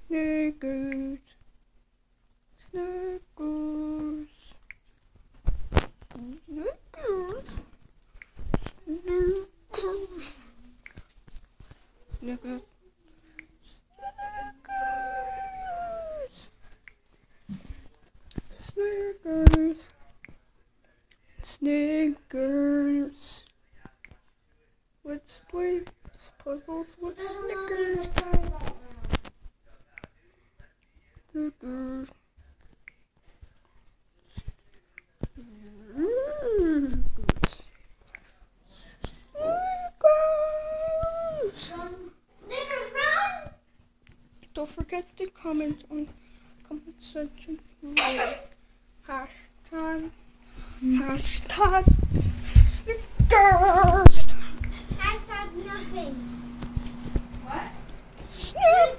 Snickers. Snickers. Snickers. Snickers. Snickers. Snickers. Snickers. Let's play puzzles with Snickers. Snickers. Snickers run! Don't forget to comment on comment section. Hashtag Snickers. Hashtag nothing. What? Snickers.